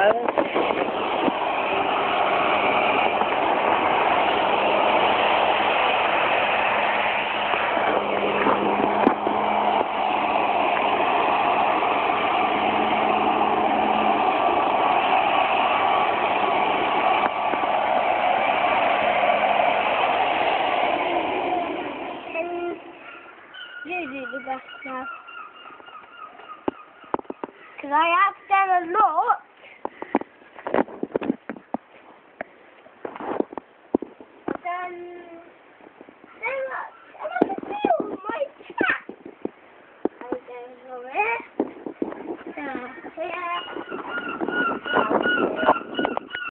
Really the best now. Because I have done a lot. I've done